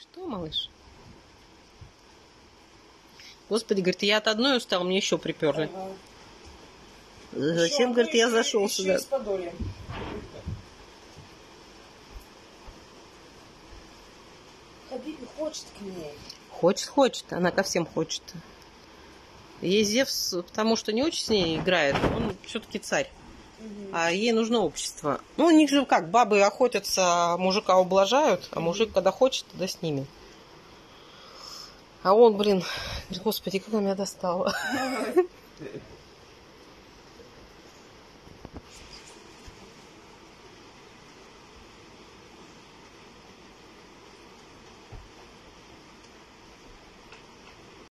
Что, малыш? Господи, говорит, я от одной устал, мне еще приперли. Ага. Зачем, говорит, я зашел сюда? Хабиби хочет к ней. Хочет. Она ко всем хочет. Ей Зевс, потому что не очень с ней играет, он все-таки царь. А ей нужно общество. Ну, у них же как, бабы охотятся, а мужика ублажают, а мужик, когда хочет, тогда с ними. А он, блин, господи, как она меня достала.